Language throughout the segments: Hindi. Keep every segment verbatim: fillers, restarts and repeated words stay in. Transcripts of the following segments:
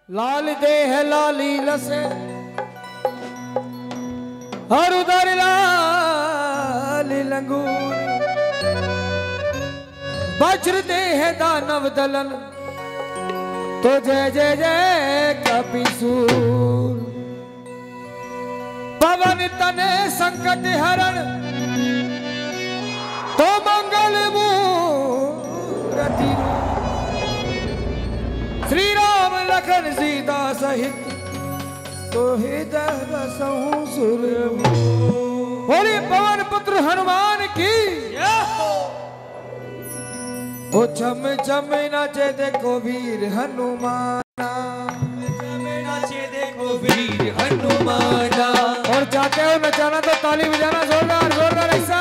लाल देह लाली लसे हर उदर लाल लंगूर वज्र देह दानव दलन तो जय जय जय कपिसूर पवन तने संकट हरण तो मंगल मूर्ति श्री राम लखन सीता सहित तो हृदय बसहु सुर बोले पवन पुत्र हनुमान की ओ चम चम नाचे देखो वीर हनुमाना, नाचे देखो वीर हनुमाना। और चाहते हो नचाना तो ताली बजाना जोरदार जोरदार ऐसा।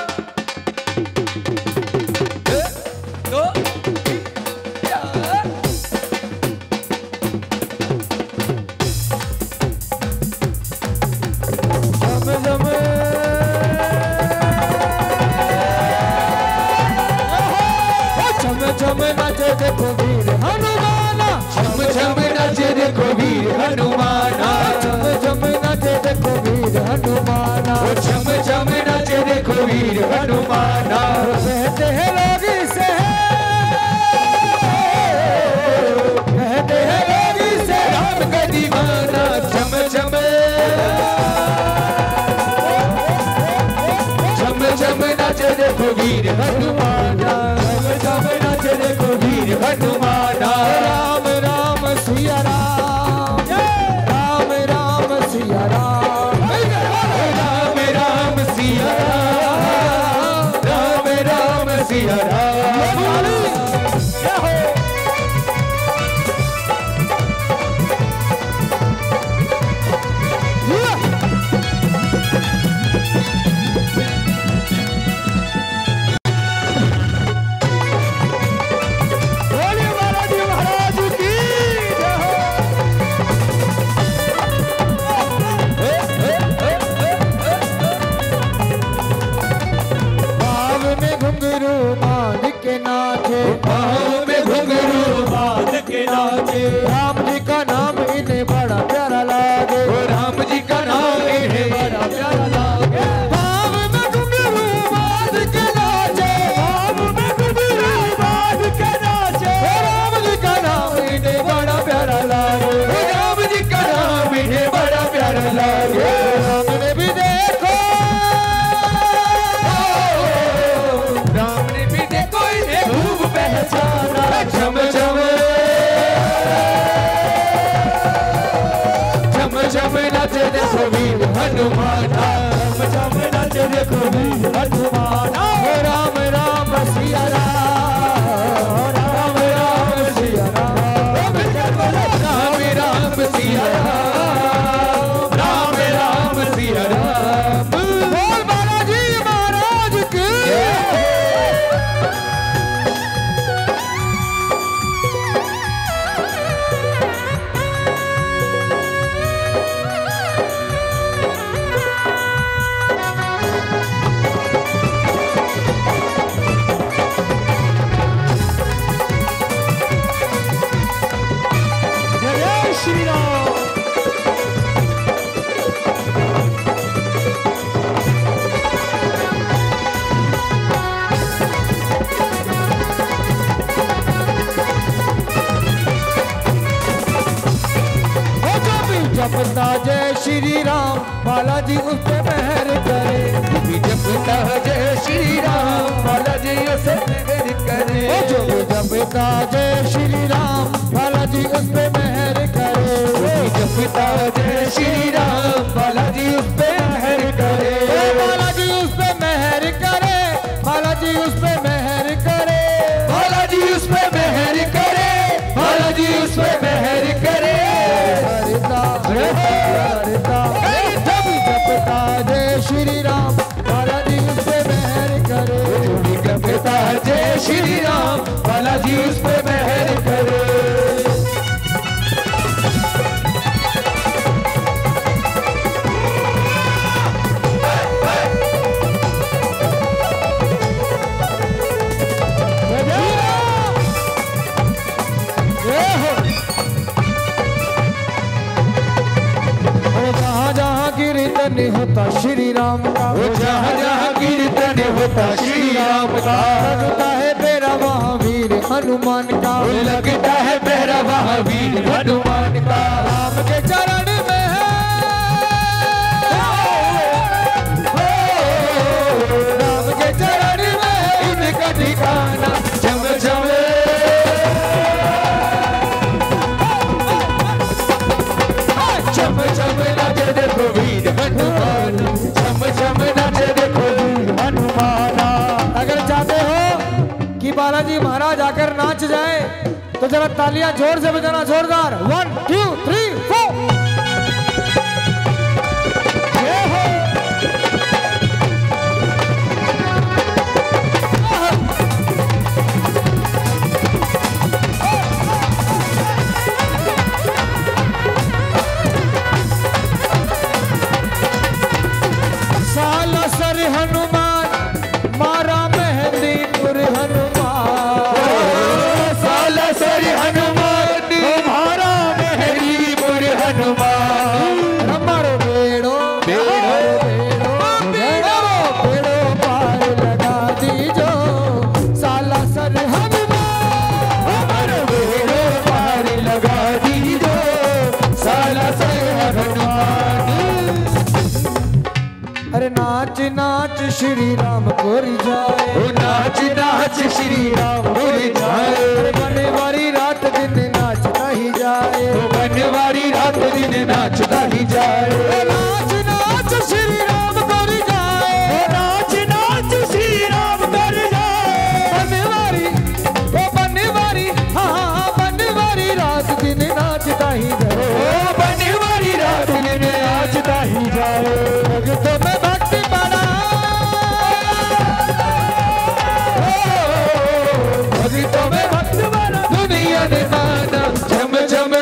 चम नाचे देखो वीर हनुमाना, चम चम नाचे देखो वीर हनुमाना, चम चम नाचे देखो वीर हनुमाना, चम चम नाचे देखो वीर हनुमाना। कहते हैं लोग इसे कहते हैं लोग इसे राम का दीवाना। चम चम चम चम नाचे देखो वीर हनुमाना, चम नाचे देखो वीर हनुमाना। राम राम सिया राम, राम राम सिया राम, राम राम सिया राम, राम राम सिया राम। पाँव में घुंघरू बांध के नाचे, राम जी का नाम इन्हें बड़ा प्यारा लागे, राम जी का नाम इन्हें बड़ा प्यारा लागे। पाँव में घुंघरू बांध के नाचे, पाँव में घुंघरू बांध के नाचे, राम जी का नाम इन्हें बड़ा प्यारा लागे, राम जी का नाम इन्हें बड़ा प्यारा लागे। राम ने भी देखो, राम ने भी देखो इन्हें खूब पहचाना। चम चम चम चम नाचे देखो वीर हनुमाना, चम चम नाचे देखो वीर हनुमाना। राम राम सिया राम, राम राम सिया राम, राम राम सिया राम, राम राम सिया राम। बोल बालाजी महाराज की। जय श्री राम। जपता जय श्री राम बालाजी उस पे मेहर करे, जपता जय श्री राम बालाजी उसे मेहर करे। ओ जो भी जपता जय श्री राम बालाजी उस पे मेहर करे, जपता जय श्री राम बालाजी उस पे मेहर करे। बालाजी उस पे मेहर करे, बालाजी उस पे मेहर करे, बालाजी उस पे मेहर करे, बालाजी उस पे मेहर करे। हरता जब जपता जय श्री राम बालाजी उस पे मेहर करे, जपता जय श्री राम बालाजी उस पे मेहर करे। कीर्तन होता श्री राम का, जहाँ जहाँ कीर्तन होता श्री राम का, लगता है मेरा महावीर हनुमान का, लगता है मेरा महावीर हनुमान का। राम के चरण में है, राम के चरण में है इनका ठिकाना जम जमे, चम चम नाचे देखो वीर हनुमान, चम चम नाचे देखो वीर हनुमान। अगर चाहते हो कि बालाजी महाराज आकर नाच जाए तो जरा तालियां जोर से बजाना, जोरदार। One two three four. Salasar Hanuman मारा मेहंदीपुर हनुमान, सालासर हनुमान मारा मेहंदीपुर हनुमान। हमारो बेड़ो बेड़ो बेड़ो बेड़ो पार लगा दीजो, सालासर हनुमान हमारो बेड़ो पार लगा दीजो, सालासर हनुमान। अरे नाच नाच श्री राम कोरी जाए, ओ नाच नाच श्री राम बोले जाए, अरे बनवारी रात दिन नाचता ही जाए, ओ बनवारी रात दिन नाचता ही जाए। नाच नाच श्री राम कोरी जाए, नाच नाच श्री राम कर जाए, बनवारी ओ बनवारी हाँ हाँ बनवारी रात दिन नाचता ही जाए, ओ बनवारी रात दिन नाचता ही जाए। भक्तों में भक्ति बड़ा, भक्तों में भक्त बना दुनिया ने माना, झम झम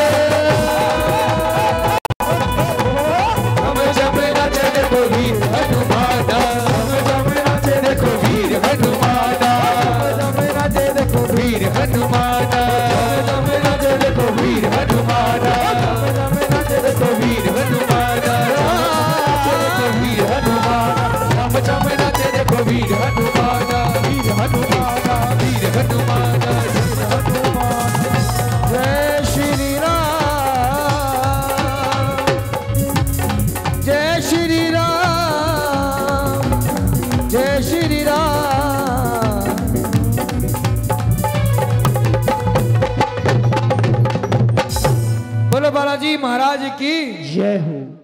हम झम नाचे देखो वीर हनुमाना, हम झम नाचे देखो वीर हनुमाना, झम नाचे देखो वीर हनुमाना, झम नाचे देखो वीर हनुमाना, झम नाचे देखो वीर हनुमाना, वीर हनुमाना, हम झम नाचे देखो वीर हनुमाना, वीर हनुमाना, वीर हनुमाना, वीर हनुमाना। जय श्री राम, जय श्री राम, जय श्री राम। बोलो बालाजी महाराज की जय हो।